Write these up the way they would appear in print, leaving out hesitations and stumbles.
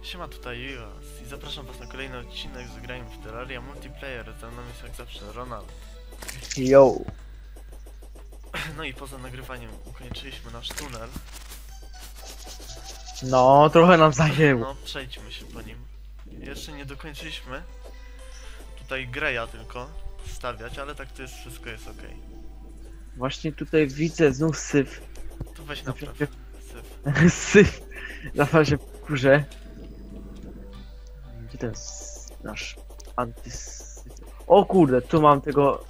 Siema, tutaj Juas i zapraszam was na kolejny odcinek z Grajmy w Terraria Multiplayer. Ze mną jest jak zawsze Ronald. Yo. No i poza nagrywaniem ukończyliśmy nasz tunel. No, trochę nam zajęło. No, przejdźmy się po nim. Jeszcze nie dokończyliśmy tutaj Greya tylko stawiać, ale tak to jest, wszystko jest ok. Właśnie tutaj widzę znów syf. Tu weź napraw syf. Syf na fazie kurze. Gdzie ten nasz antysyf? O kurde, tu mam tego... O,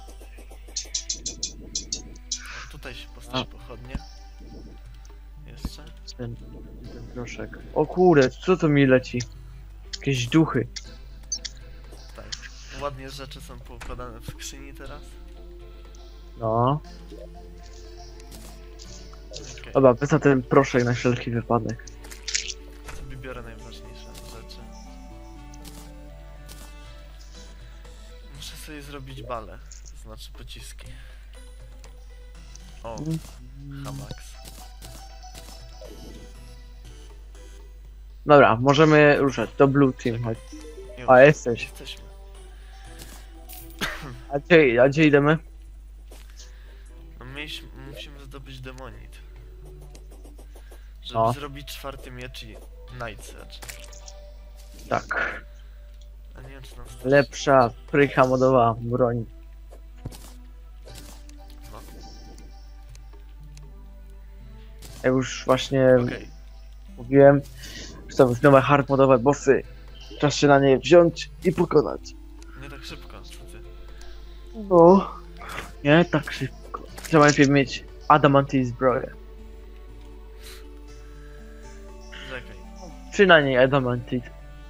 tutaj się postawi pochodnie. Jeszcze. Ten proszek. O kurde, co to mi leci? Jakieś duchy. Tak. Ładnie rzeczy są poukładane w skrzyni teraz. No. Okay. Dobra, wezmę ten proszek na wszelki wypadek. Sobie biorę najważniejsze rzeczy. Muszę sobie zrobić balę, to znaczy pociski. O, Hamax. Dobra, możemy ruszać. To Blue Team, chodź. Już, A, jesteś. jesteśmy. A gdzie idziemy? No musimy zdobyć demonit. Żeby No. zrobić czwarty miecz i Night Edge. Tak. A nie wiem czy nas stać. Lepsza prycha modowa broń. No, Ja już właśnie okej. mówiłem, że są już nowe hard modowe bossy. Czas się na nie wziąć i pokonać. Nie tak szybko, co ty? No. Nie tak szybko. Trzeba najpierw mieć adamantine zbroję. Czekaj. Przynajmniej adamantine.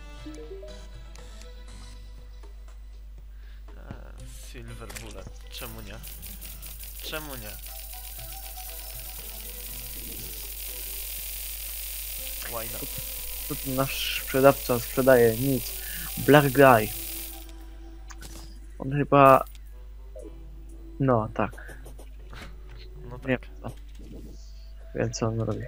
Silver Bullet. Czemu nie? Czemu nie? Why not? Co tu nasz sprzedawca sprzedaje? Nic. Black Guy. On chyba... No, tak. No tak. Nie wiem co. Wiem co on robi.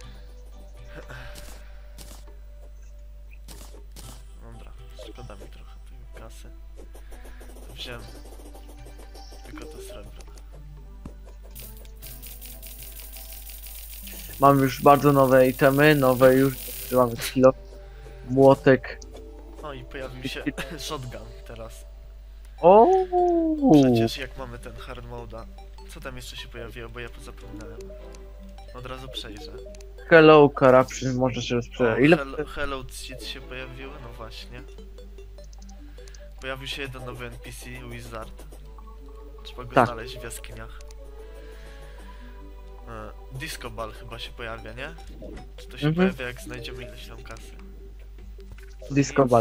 Dobra, szkoda mi trochę tej kasy. To wziąłem tylko to srebro. Mamy już bardzo nowe itemy, nowe już. Mamy kilo. Młotek. O i pojawił się shotgun teraz. O. Przecież jak mamy ten hard moda. Co tam jeszcze się pojawiło, bo ja pozapomniałem. Od razu przejrzę. Hello Corruption, może się O, rozprzedać. Ile? Hello Seeds się pojawiły? No właśnie. Pojawił się jeden nowy NPC, Wizard. Trzeba go Tak. znaleźć w jaskiniach. Disco Ball chyba się pojawia, nie? Czy to się pojawia jak znajdziemy ileś tam kasy? Disco Nic. Ball.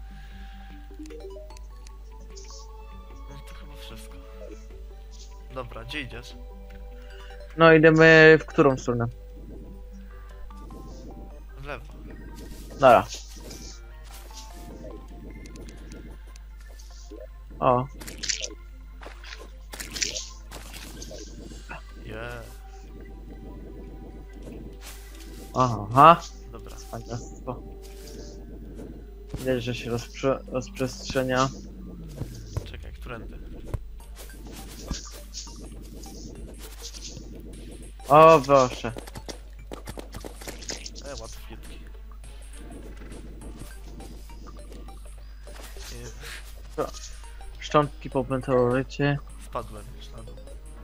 No to chyba wszystko. Dobra, gdzie idziesz? No idziemy w którą stronę? W lewo. Dobra. O, Yeah. aha, Dobra. fantastyczne. Widać, że się rozprzestrzenia. Czekaj, którędy? O proszę. Łatwiutki. Szczątki po meteorycie. Spadłem już na dół.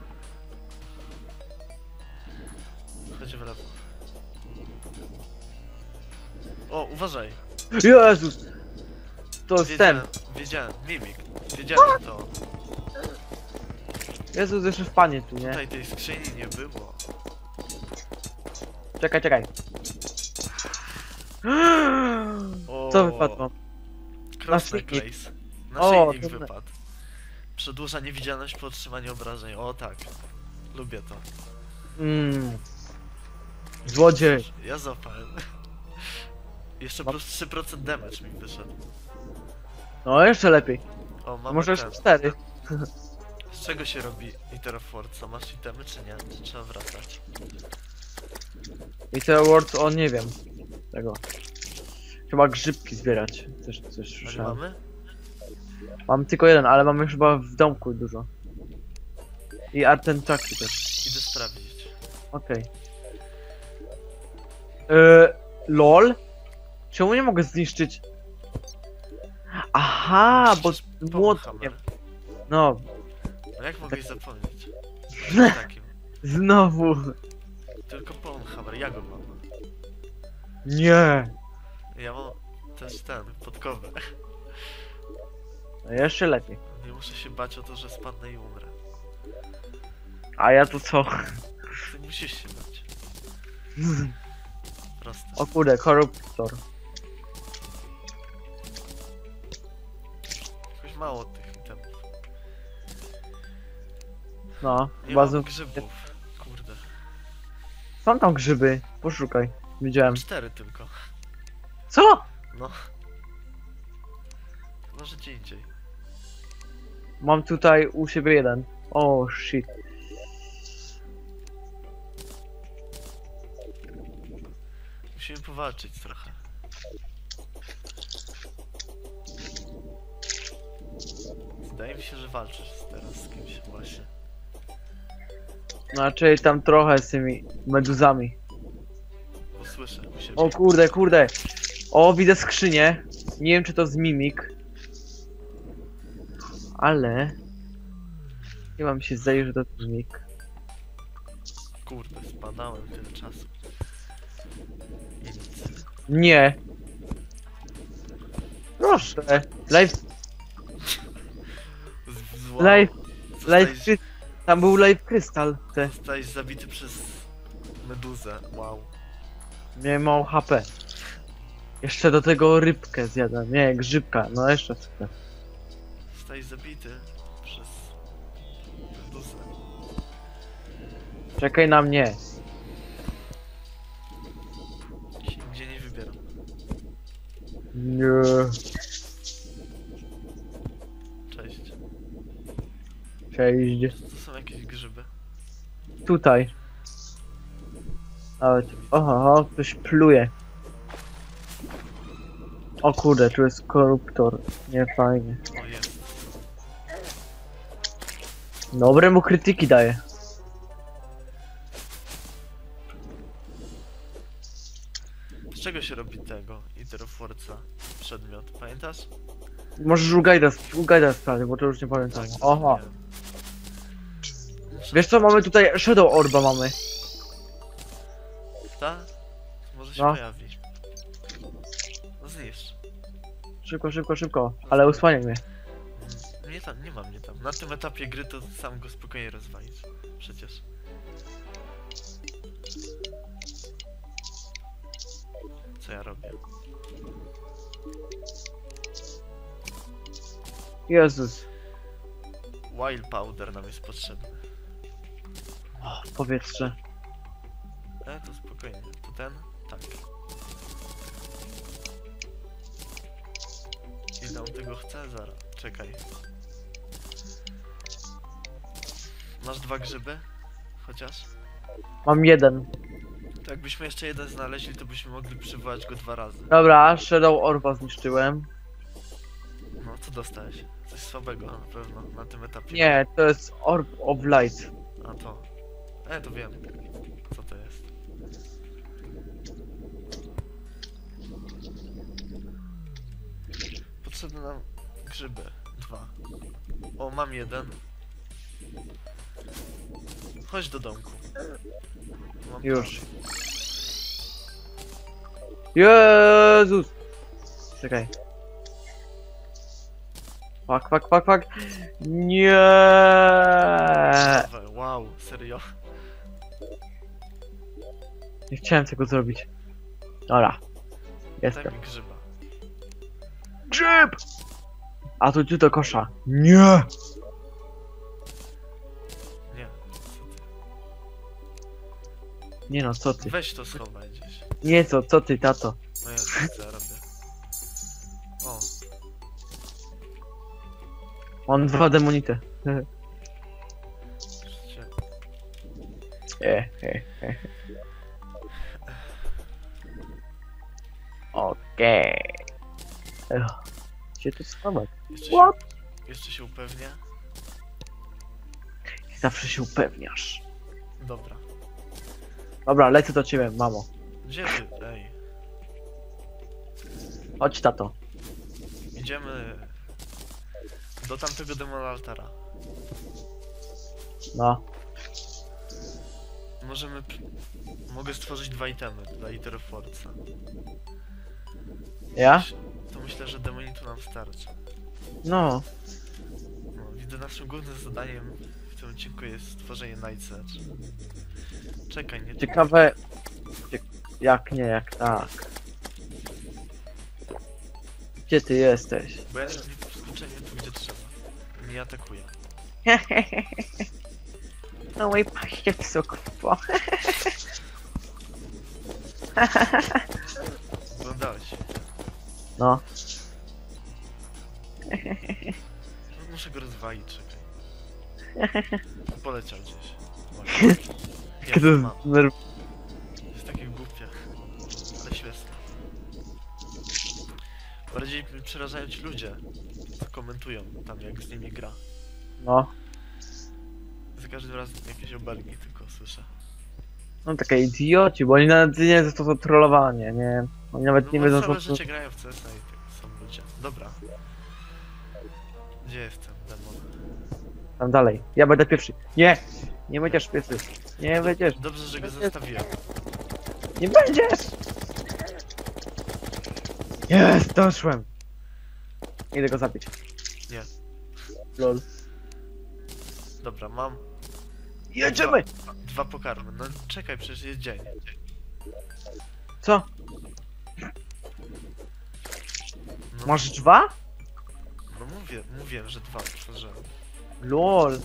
Chodź w lewo. O, uważaj! Jezus! To jest ten. Wiedziałem, mimik. Wiedziałem to. Jezus, jeszcze wpadnie tu, nie? Tutaj tej skrzyni nie było. Czekaj, czekaj. O, Co wypadło? Cross Naszyjnik. necklace. O, Naszyjnik to- wypadł. Przedłuża niewidzialność po otrzymaniu obrażeń. O tak. Lubię to. Złodziej. Ja zapałem. Jeszcze Mam- plus 3% damage mi wyszedł. No jeszcze lepiej. O, mamy Możesz ten. 4. Z czego się robi Iter Forza? Masz itemy czy nie? Czy trzeba wracać? I te awards, o nie wiem. Tego. Trzeba grzybki zbierać. Coś A nie słyszałem. mamy? Mam tylko jeden, ale mamy chyba w domku dużo. I artentaki też. Idę sprawdzić. Okej. LOL? Czemu nie mogę zniszczyć? Aha, bo Przecież młotkiem. Polehammer. No, No jak mogłeś zapomnieć? Takim. znowu. Tylko Polehammer, ja go mam. Nie. Ja mam też ten, podkowę. No jeszcze lepiej. Nie muszę się bać o to, że spadnę i umrę. A ja tu co? Ty musisz się bać. Proste. O kurde, koruptor. Jakoś mało tych itemów. No, Nie bazą. mam grzybów. Kurde. Są tam grzyby. Poszukaj. Widziałem. 4 tylko. Co? No. Może gdzie indziej. Mam tutaj u siebie jeden. O shit. Musimy powalczyć trochę. Zdaje mi się, że walczysz teraz z kimś właśnie. Znaczy tam trochę z tymi meduzami. Bo słyszę u siebie. O kurde, kurde. O, widzę skrzynię. Nie wiem czy to z mimik. Ale... Chyba mi się zdaje, że to z mimik. Kurde, spadałem tyle czasu. I nic. Nie. Proszę. Live, live, live, tam był live krystal. Te. Zostałeś zabity przez meduzę. Wow. Miałem mało HP. Jeszcze do tego rybkę zjadłem. Nie, grzybka. No jeszcze super. Zostałeś zabity przez meduzę. Czekaj na mnie. Się nigdzie nie wybieram. Nie. Cześć. Cześć. To są jakieś grzyby. Tutaj. Nawet. Oho, ktoś pluje. O kurde, tu jest koruptor. Nie fajnie. O, jest. Dobre mu krytyki daje. Z czego się robi tego Iteraforca przedmiot? Pamiętasz? Możesz u Gajda sprawdzić, bo to już nie pamiętam. Tak, Oho. zapomniałem. Wiesz co, mamy tutaj Shadow Orba mamy. Ta? Może się No. pojawi. No zniszcz. Szybko, szybko, szybko. Ale usłaniaj mnie. Nie tam, nie ma mnie tam. Na tym etapie gry to sam go spokojnie rozwalić. Przecież. Co ja robię? Jezus. Wild powder nam jest potrzebny. O, powietrze. To spokojnie. To ten? Tak. Ile on tego chce? Zaraz. Czekaj. Masz 2 grzyby? Chociaż? Mam jeden. To jakbyśmy jeszcze jeden znaleźli, to byśmy mogli przywołać go 2 razy. Dobra, Shadow Orba zniszczyłem. No, co dostałeś? Coś słabego na pewno na tym etapie. Nie, to jest Orb of Light. A to. To wiem. Co to jest? Potrzebne nam grzyby. 2. O, mam jeden. Chodź do domku. Mam Już. plan. Jezus! Czekaj. Fuck. Nie. Wow, serio? Nie chciałem tego zrobić. Dobra. Daj Jestem. mi grzyba. Grzyb! A tu do kosza. Nie! Nie. Nie no, co ty? Weź to schowaj gdzieś. Nie co ty, tato? No ja co ja robię. O, Mam 2 demonity. życie. O, Okej. Ech, gdzie tu schować? Jeszcze What? jeszcze się upewnię. Zawsze się upewniasz. Dobra. Dobra, lecę do ciebie, mamo. Gdzie ty? Ej. Chodź, tato. Idziemy do tamtego demon altara. No. Możemy... Mogę stworzyć 2 itemy dla Iter Forza. Ja? To myślę, że demonitu nam starczy. No. No, widzę, naszym głównym zadaniem w tym odcinku jest stworzenie Night Edge. Czekaj, nie... Ciekawe... Jak nie, jak tak. Gdzie ty jesteś? Bo ja nie wskoczenie tu, gdzie trzeba. Nie atakuję. No mój paście w sukwo. Oglądałeś. No. Muszę go rozwalić, czekaj. Poleciał gdzieś. Może. Jest, mam. Jest takie głupie. Ale śmieszne. Bardziej przerażają ci ludzie, co komentują tam, jak z nimi gra. No. Za każdym razem jakieś obelgi tylko słyszę. No takie idioci, bo oni nawet nie jest to trollowanie, nie? Oni nawet No nie bo wiedzą całe co... życie grają w CS-a i tak są ludzie. Dobra. Gdzie jestem, demon? Tam dalej. Ja będę pierwszy. Nie! Nie będziesz pierwszy. Nie będziesz. Dobrze, że go zostawiłem. Nie będziesz! Jest, doszłem. Idę go zabić. Nie. Lol. Dobra, mam Jedziemy! 2 pokarmy. No czekaj, przecież jest dzień. Co? No, Masz 2? no mówię, że 2 tworzyłem. Lol.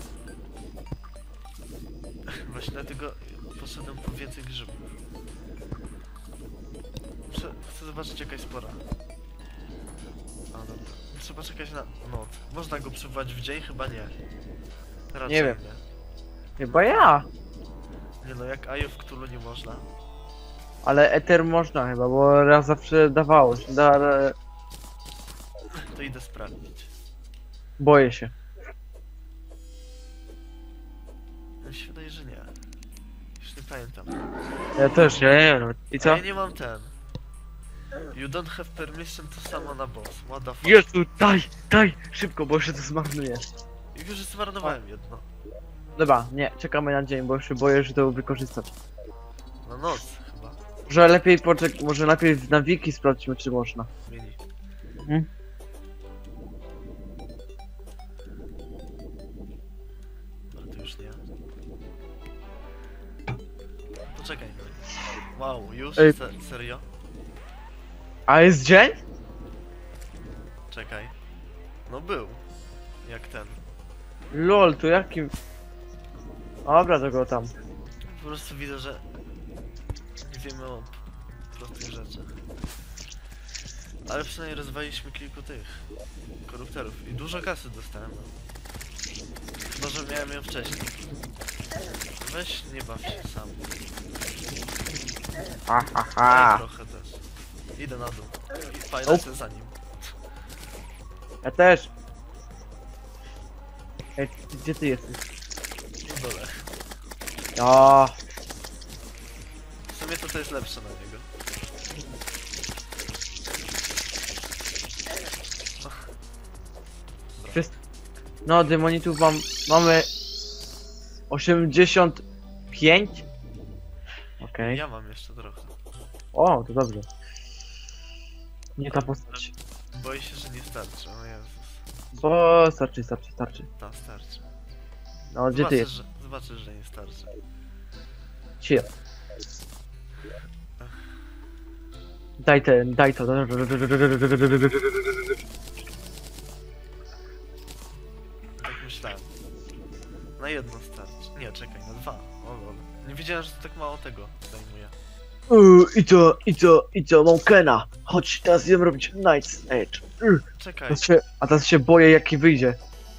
Właśnie dlatego poszedłem po więcej grzybów. Chcę zobaczyć jaka jest pora. A dobra. Trzeba czekać na noc. Można go przywołać w dzień? Chyba nie. Raczej Nie wiem. nie. Chyba ja. Nie no, jak Eye of Cthulhu nie można. Ale Ether można chyba, bo raz zawsze dawało się. To idę sprawdzić. Boję się. Mi się wydaje, że nie. Już nie pamiętam. Ja też, ja nie wiem. I A co? ja nie mam ten. You don't have permission to summon a boss. What the fuck? Jezu, daj! Szybko, bo jeszcze to zmarnuję. I już zmarnowałem jedno. Dobra, nie, czekamy na dzień, bo już się boję, że to wykorzystać. Na noc chyba. Może lepiej może najpierw na wiki sprawdźmy, czy można. Mini. Mhm. Ale to już nie. Poczekaj. Wow, już? Ej. Serio? A jest dzień? Czekaj. No był. Jak ten. Lol, to jakim... Dobra, to go tam. Po prostu widzę, że nie wiemy o prostych rzeczach. Ale przynajmniej rozwaliliśmy kilku tych korupterów i dużo kasy dostałem. Chyba, że miałem ją wcześniej. Weź, nie baw się sam. Daj trochę też. Idę na dół. I fajnie za nim. Ja też. Ej, gdzie ty jesteś? Na dole. O, W sumie to jest lepsze na niego. wszystko. No, demonitów mamy 85. Okej. Ja mam jeszcze trochę. O, to dobrze. Nie ta postać. Boję się, że nie starczy. O Jezus. Bo starczy. Ta starczy. No, gdzie ty jesteś? Zobaczysz, że nie starczy. Chill. Daj to. Tak myślałem. Na jedno starczy. Nie, czekaj, na 2. O lol. Nie wiedziałem, że to tak mało tego zajmuje. I co, mam Kena. Chodź, teraz idziemy robić Night's Edge. Czekaj. A teraz się boję, jaki wyjdzie.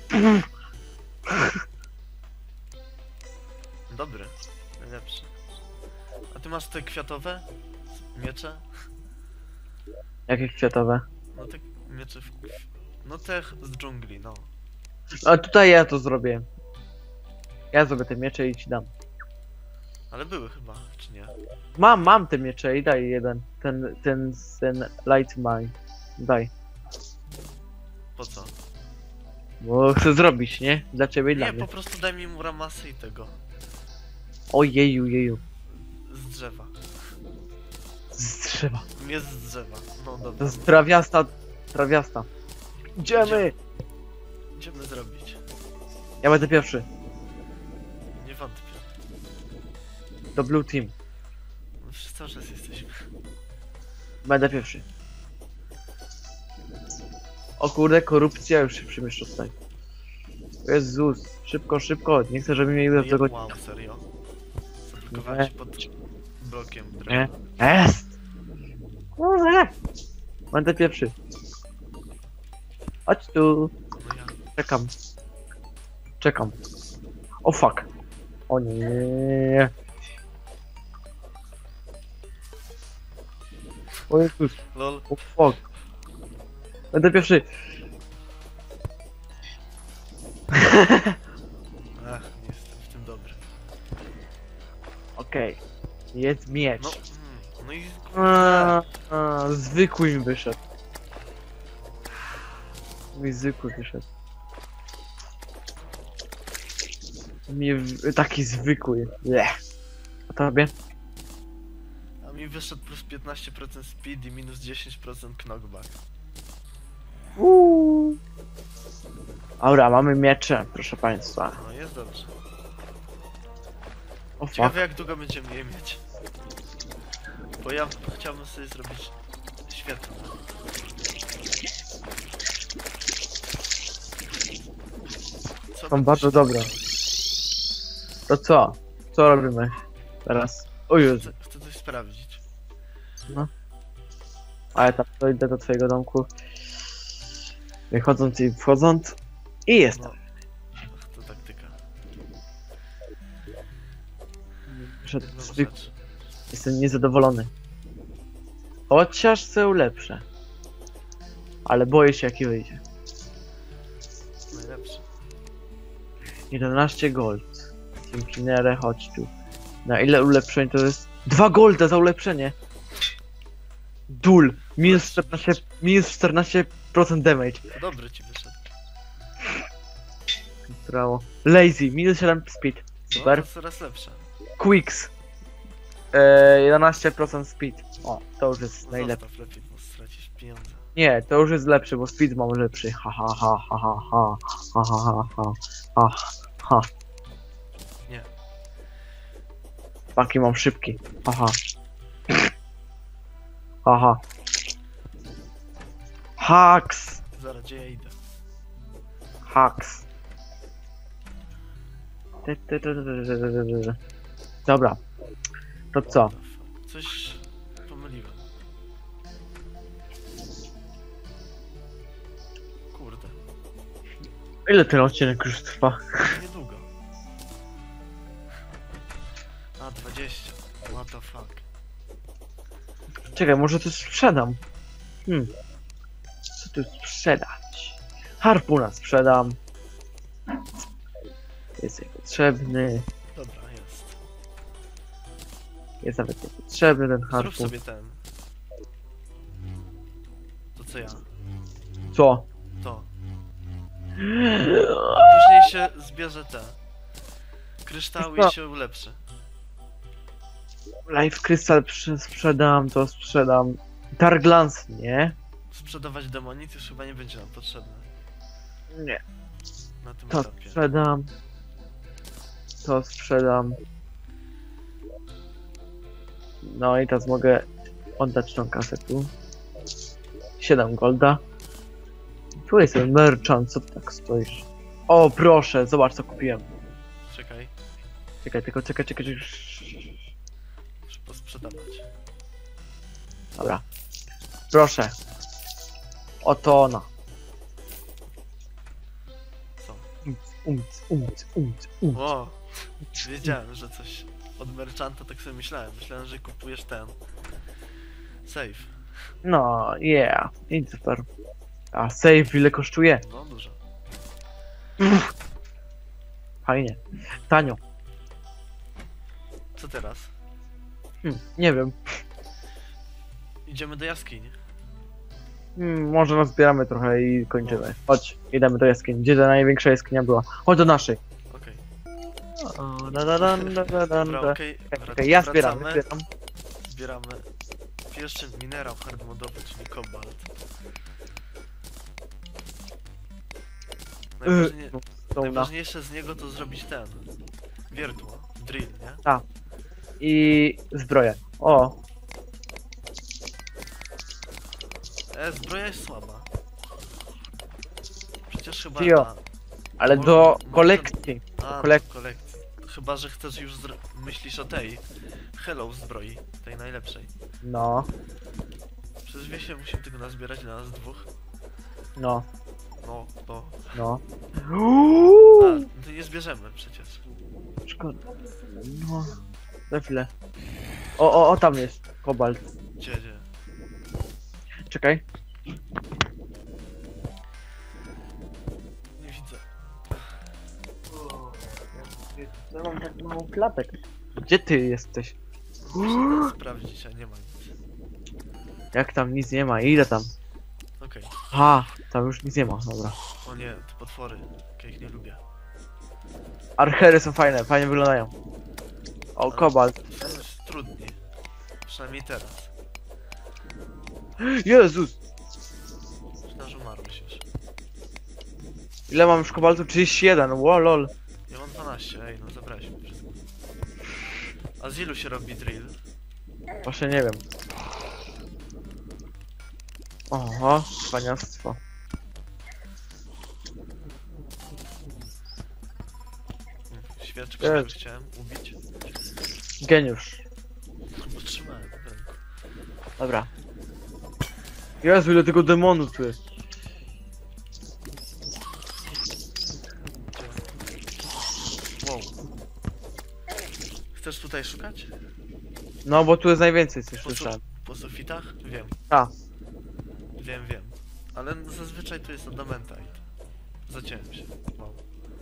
Dobry. Najlepszy. A ty masz te kwiatowe? Miecze? Jakie kwiatowe? No te miecze w... No te z dżungli, no. A tutaj ja to zrobię. Ja zrobię te miecze i ci dam. Ale były chyba, czy nie? Mam te miecze i daj jeden. Ten light mine. Daj. Po co? Bo chcę zrobić, nie? Dla ciebie i dla Nie, mnie. po prostu daj mi Muramasy i tego. Ojeju, jeju. Z drzewa. Z drzewa. Nie z drzewa. No To dobra. jest trawiasta. Idziemy! Idziemy zrobić. Ja będę pierwszy. Nie wątpię. Do blue team. No wszyscy cały czas jesteśmy. Będę pierwszy. O kurde, korupcja już się przemieszcza tutaj. Jezus, szybko. Nie chcę, żeby mnie do tego... Wow, serio? Zablokowałem się pod blokiem Nie. drewna. Jest! Kurde! Będę pierwszy. Chodź tu. No ja. Czekam. O fuck. O nie. O Jezus. Lol. O fuck. Będę pierwszy. Ach, nie jestem w tym dobry. Okej. Jest miecz. No, no i... Zwykły mi wyszedł. Mój zwykły wyszedł. Taki zwykły. Bleh. A tobie? A mi wyszedł plus 15% speed i minus 10% knockback. Dobra, mamy miecze, proszę państwa. No jest dobrze. O fuck. Ciekawe jak długo będziemy je mieć. Bo ja chciałbym sobie zrobić świetne. Co Są by bardzo się dobre. To co? Co robimy teraz? O Jezu. Chcę coś sprawdzić. Ale tam to idę do twojego domku. Wychodząc i wchodząc. I jest. No. Ach, to taktyka. Przed Jedną zwykły. rzecz. Jestem niezadowolony. Chociaż są lepsze. Ale boję się jaki wyjdzie. Najlepsze. 11 gold. Simkinere, chodź tu. Na ile ulepszeń to jest? 2 golda za ulepszenie. Dul. Minus 14% damage. To dobry ci wyszedł. Brawo. Lazy. Minus 7 speed. No, Super. to coraz lepsze. Quicks. 11% speed. O, to już jest No najlepsze. zostaw lepiej, bo stracisz pieniądze. Nie, to już jest lepszy, bo speed mam lepszy. Ha ha ha ha ha ha ha ha ha ha ha. Nie. Taki mam szybki. Haha. Haha. Hacks. Zaraz, gdzie ja idę? Hacks. Dobra. To co? What the fuck? Coś pomyliłem. Kurde. Ile ten odcinek już trwa? Niedługo. A, 20. What the fuck. Czekaj, może to sprzedam. Co tu sprzedać? Harpuna sprzedam. Jest niepotrzebny. Dobra, jest. Jest nawet niepotrzebny ten Zrób harpun. sobie ten. To co ja? Co? To. A później się zbierze te kryształy Co? i się ulepszy. Life Crystal sprzedam, to sprzedam. Dark Glance, nie? Sprzedawać demonit już chyba nie będzie nam potrzebne Nie. na tym To etapie. sprzedam. To sprzedam. No i teraz mogę oddać tą kasę tu. 7 golda. Tu jest ten merchant, co ty tak stoisz? O proszę, zobacz co kupiłem. Czekaj, Czekaj, tylko czekaj. muszę posprzedawać. Dobra. Proszę. Oto ona. Co? Umc. O! Wiedziałem, że coś od merchanta tak sobie myślałem. Myślałem, że kupujesz ten. Safe. No, yeah. I super. A save ile kosztuje? No dużo. Fajnie. Tanio. Co teraz? Nie wiem. Idziemy do jaskini. Może nazbieramy trochę i kończymy. Chodź, idziemy do jaskini. Gdzie ta największa jaskinia była? Chodź do naszej. Okej. O, da, da, da, da, da, da, Dobra, da. okej. Okej, ja zbieram, Wracamy. zbieram. Zbieramy pierwszy minerał hardmodowy, czyli kobalt. Najważniej, No, Stona. najważniejsze z niego to zrobić ten wiertło, drill, nie? I zbroję. O, Zbroja jest słaba. Przecież chyba Cio. ale Mo- do może- kolekcji. A, kolekcji. kolekcji. Chyba, że chcesz już myślisz o tej Hello zbroi, tej najlepszej. No, Przez wiesie musimy tego nazbierać dla nas dwóch. no, No, to... no. A, to nie zbierzemy przecież. Szkoda. No, za chwilę. O, tam jest kobalt. Gdzie? Czekaj. Nie widzę. Ja mam tak małą klapek. Gdzie ty jesteś? Muszę to sprawdzić, a nie ma nic. Jak tam nic nie ma? Ile tam? Okej. Ha, tam już nic nie ma, dobra. O nie, te potwory. Ja ich nie lubię. Archery są fajne, fajnie wyglądają. O, kobalt. Są już trudni. Przynajmniej teraz. Jezus! Myślałem, że umarłeś już. Ile mam już kobaltu? 31, wow, lol. Ja mam 12, ej, no zabrałeś mi wszystko. A z ilu się robi drill? Właśnie nie wiem. Oho, cwaniactwo. Świeczkę Jest. sobie chciałem ubić. Geniusz. Bo trzymałem w ręku. Dobra. Jezu, ile tego demonu tu jest. Gdzie? Wow. Chcesz tutaj szukać? No, bo tu jest najwięcej, coś Po, su słyszałem. po sufitach? Wiem. A. Wiem. Ale zazwyczaj tu jest adamantite. Zaciąłem się. Wow.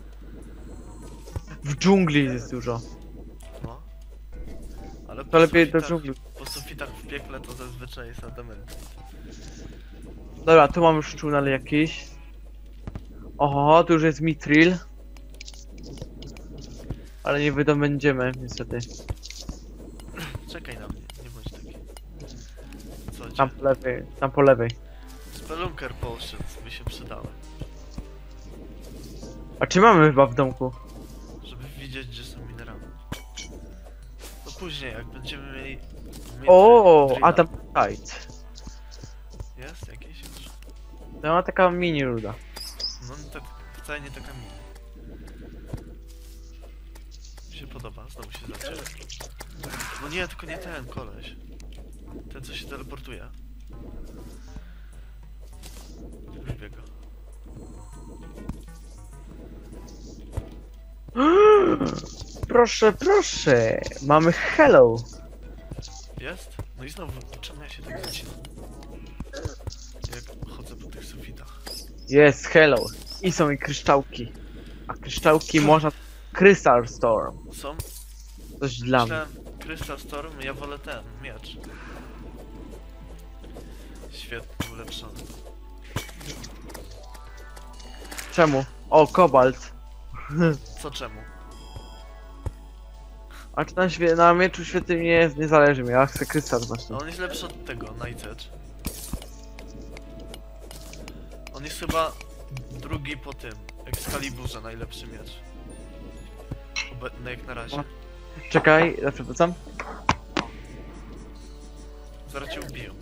W dżungli jest dużo. No. Ale To lepiej do dżungli. po sufitach w piekle to zazwyczaj jest adamantite. Dobra, tu mam już tunel jakiś. Oho, tu już jest mitril. Ale nie wydobędziemy, niestety. Czekaj na mnie, nie bądź taki. Co Tam cię? po lewej, tam po lewej. Spelunker Potions by się przydały. A czy mamy chyba w domku? Żeby widzieć, gdzie są minerały. To później, jak będziemy mieli... O, drilla. a tam tight. Jest jakieś już? To ma taka mini ruda. No tak, wcale nie taka mini. Mi się podoba, znowu się zacięło. No nie, tylko nie ten koleś. Ten, co się teleportuje. Lubię go. Proszę, proszę. Mamy hello. Jest? No i znowu, czemu ja się tak zacinam? Jak chodzę po tych sufitach. Jest hello. I są i kryształki. A kryształki można... Crystal Storm. Są? Coś dla mnie. Myślałem, Crystal Storm, ja wolę ten, miecz. Świetnie ulepszony. Czemu? O, kobalt. Co czemu? A czy na mieczu świetnym nie zależy mi, ja chcę krystal A właśnie. on jest lepszy od tego, Night Edge. On jest chyba drugi po tym, Excaliburze, najlepszy miecz. No jak na razie. Czekaj, ja przewrócam. Zaraz cię ubiją.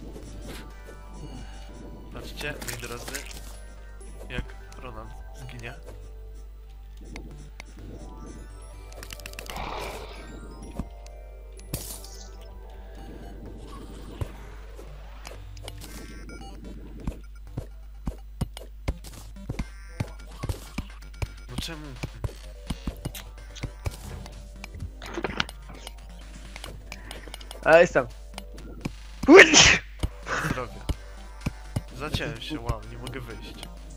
Patrzcie, moi drodzy, jak Ronan zginie. No czemu? A, jestem. Zdrowie. Zaciąłem się, wow, nie mogę wyjść.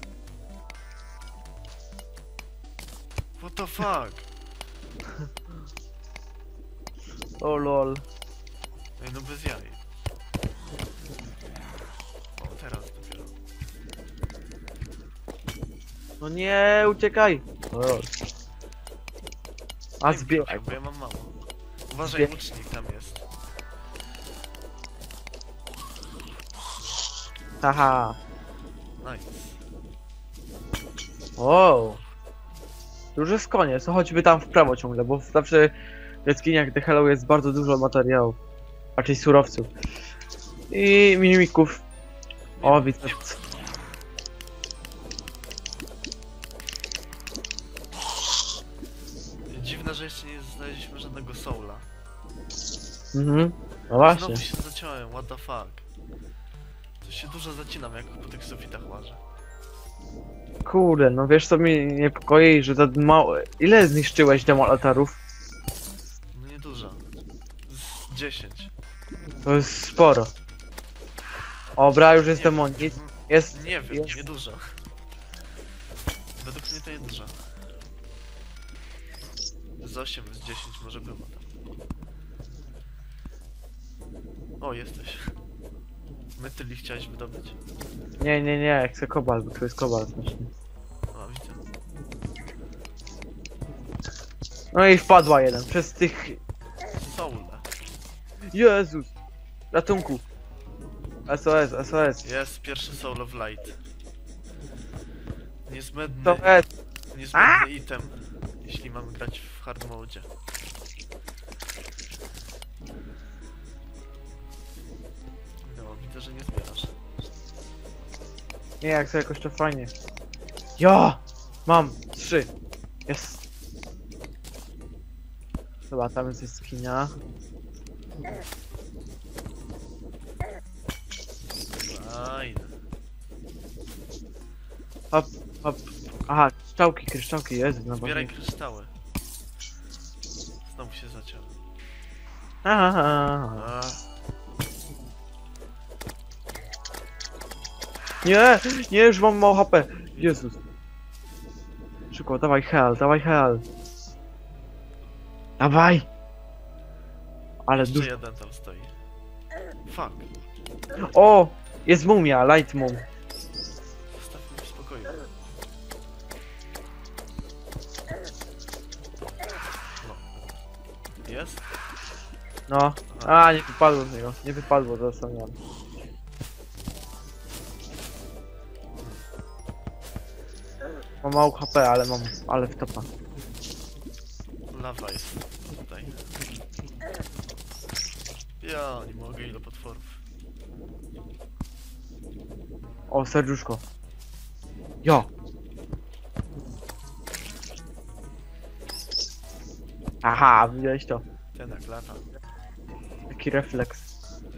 What the fuck? O lol. Ej, no bez jaj. O, teraz dopiero. No nie, uciekaj! O lol. A Daj mi zbieraj. trochę, bo ja mam mało. Uważaj, Zbieraj. łucznik tam jest. Haha. Nice. Wow. To już jest koniec, no choćby tam w prawo ciągle, bo zawsze w jaskiniach The Hello jest bardzo dużo materiałów. Raczej surowców. I minimików. O, widzę. Dziwne, że jeszcze nie znaleźliśmy żadnego soula. Mhm. No właśnie. Znowu się zaciąłem, what the fuck. Coś się dużo zacinam, jak po tych sufitach łażę. Kurde, no wiesz co mnie niepokoi, że za mało... Ile zniszczyłeś demolatorów? No niedużo. Z 10. To jest sporo. Dobra, już jest Nie demonit. Jest... Nie wiem, jest. niedużo. Według mnie to niedużo. Z 8, z 10 może było tam. O, jesteś. Metyli chciałeś wydobyć? Nie, nie, nie, jak chcę kobalt, bo tu jest kobalt właśnie. O, widzę. No i wpadła jeden, przez tych... Soule. Jezus! Ratunku! SOS, SOS! Jest pierwszy Soul of Light. Niezbędny, To jest! niezbędny item, jeśli mamy grać w hard mode. No, widzę, że nie zbierasz. Nie, jak to jakoś to fajnie. Ja! Mam! 3! Jest! Dobra, tam jest jaskinia. Fajne. Hop, hop. Aha, kryształki, Jezu, no bo... Zbieraj kryształy. Znowu się zaciął. Aha. A, Nie! Nie, już mam mało HP! Jezus! Szybko, dawaj hell, dawaj hell! Dawaj! Ale jeszcze dużo... jeden tam stoi. Fuck. O! Jest mumia, light mum. Zostaw mnie w spokoju. No. Jest? No. A, nie wypadło z niego. Nie wypadło, to zostawiam. Mam mało HP, ale mam... ale w topa. Lawa jest tutaj. Ja nie mogę, ile potworów. O, serduszko. Jo! Aha, widziałeś to. Ten jak lata. Taki refleks.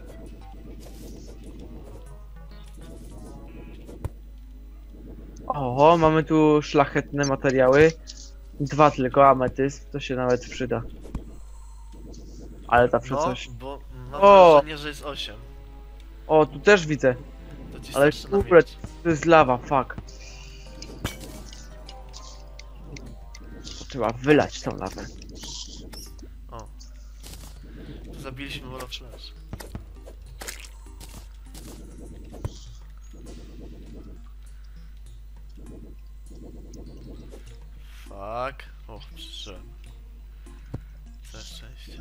O, mamy tu szlachetne materiały. 2 tylko, ametyst, to się nawet przyda. Ale zawsze No, coś. bo mam O! wrażenie, że jest 8. O, tu też widzę. To ci Ale starczy na kurde, miecz. to jest lawa, fuck. To trzeba wylać tą lawę. O. Tu zabiliśmy Wall of Flash. Fuck. O, przyszedłem. Całe szczęście.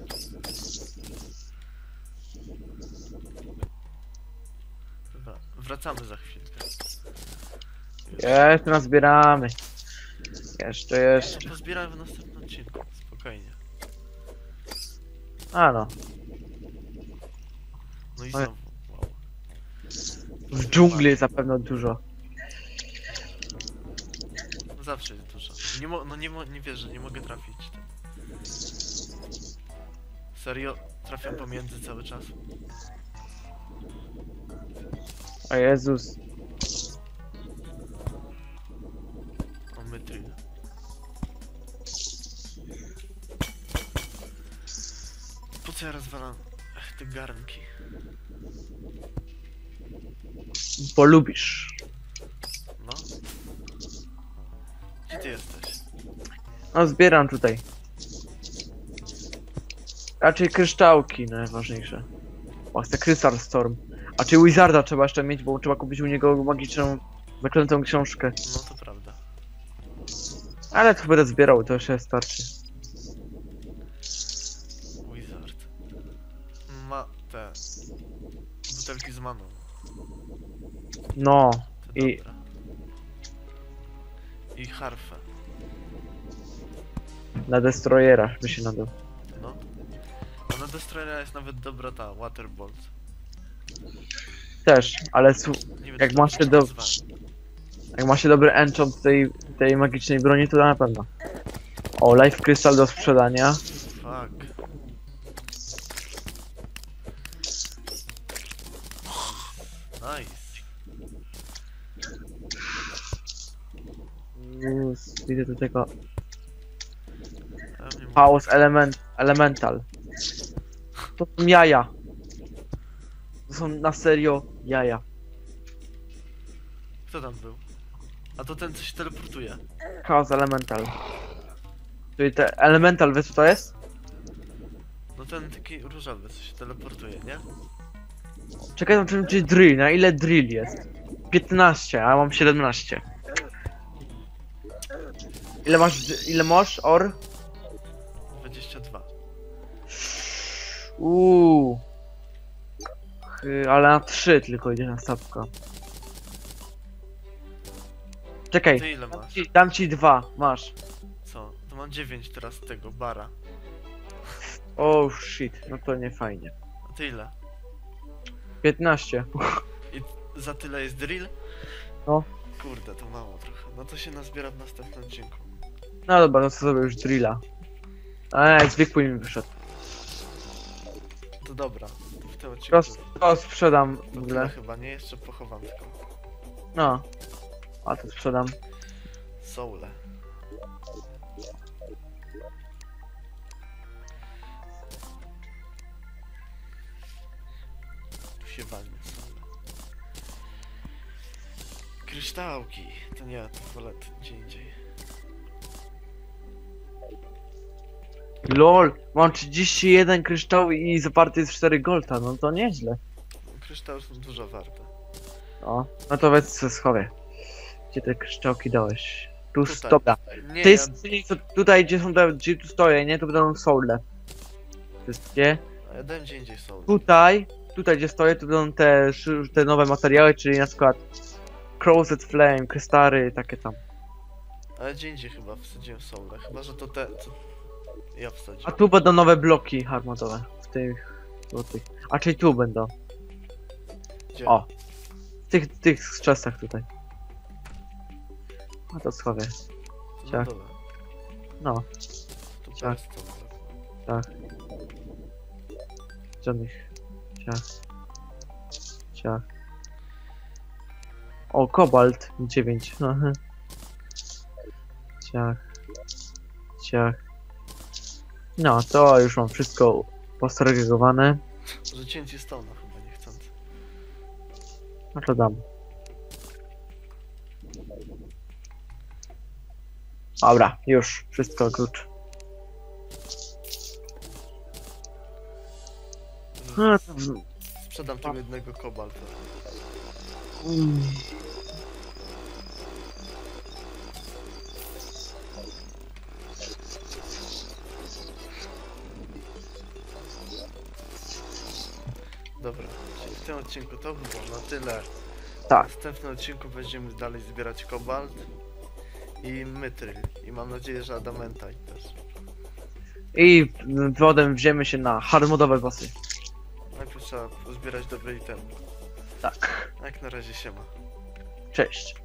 Dobra, wracamy za chwilkę. Jeszcze nazbieramy. Jeszcze. No, pozbieramy w następnym odcinku. Spokojnie. A no. No i Oj. znowu. Wow. W dżungli jest zapewne dużo. No zawsze jest dużo. Nie wierzę, nie mogę trafić. Serio? Trafiam pomiędzy cały czas. O Jezus. O, Mytryl. Po co ja rozwalam te garnki? polubisz. No. Gdzie ty jesteś? No zbieram tutaj. Raczej kryształki najważniejsze. O, chcę Crystal Storm. A czy Wizarda trzeba jeszcze mieć, bo trzeba kupić u niego magiczną, zaklętą książkę. No to prawda. Ale to będę zbierał, to jeszcze starczy. Wizard. Ma te butelki z maną. No. Te I- dobre. I harfę. Na Destroyera by się nadał. No. A na Destroyera jest nawet dobra ta Waterbolt. Też, ale Nie wiem, Jak czy to masz się się do- nazywa. jak ma się dobry enchant tej magicznej broni, to na pewno. O, Life Crystal do sprzedania. Fuck. Nice. Widzę do tego Ja nie mogę. Chaos Elemental. To są jaja. To są na serio jaja. Kto tam był? A to ten, co się teleportuje. Chaos Elemental. Czyli te Elemental, wiesz co to jest? No ten taki różowy, co się teleportuje, nie? Czekaj, na czym czy drill, na ile drill jest? 15, a ja mam 17. Ile masz, or? 22. Ale na 3 tylko idzie na stawka. Czekaj, Ty ile masz? dam ci 2, masz. Co? To mam 9 teraz tego bara. Oh shit, no to nie fajnie. A ty ile? 15. I za tyle jest drill? No. Kurde, to mało trochę. No to się nazbiera w następnym odcinku. No dobra, no to sobie już drilla. Zwykły mi wyszedł. To dobra. To w tym odcinku. To sprzedam w To tyle ogóle. chyba, nie? Jeszcze pochowam tylko. No. A to sprzedam. Soule. Tu się walnie soule. Kryształki. To nie, to wolę gdzie indziej. LOL, mam 31 kryształów i zaparty jest 4 golda, no to nieźle. Kryształy są dużo warte. No to weź se schowie. Gdzie te kryształki dałeś? Tu Tutaj. dobra. Nie, Ty ja... skrzyni, co tutaj gdzie tu stoję, nie? To będą soule. Wszystkie. ja dałem gdzie indziej soule. Tutaj gdzie stoję, to będą te nowe materiały, czyli na przykład Crowset Flame, krystary, takie tam. Ale gdzie indziej chyba wsadziłem soule. Chyba, że to te, co ja A wsadziłem. tu będą nowe bloki armatowe. W tych. A czyli tu będą. Gdzie? O. W tych czasach tutaj. A to schowie. To na tak. dole. No, Tu tak. teraz to. tak. Żadnych. Ciach. Ciach. O, kobalt 9. Aha. Ciach. Ciach. No, to już mam wszystko posegregowane. Rzuciłem ci stona chyba niechcący. No to dam. Dobra, już. Wszystko klucz. No, to... Sprzedam tego jednego kobalta. Mm. Dobra, czyli w tym odcinku to było na tyle. Tak. W następnym odcinku będziemy dalej zbierać kobalt i mytryl. I mam nadzieję, że adamantite też. I potem wzięmy się na hardmodowe bossy. Najpierw trzeba pozbierać dobre itemy. Tak. A jak na razie się ma. Cześć.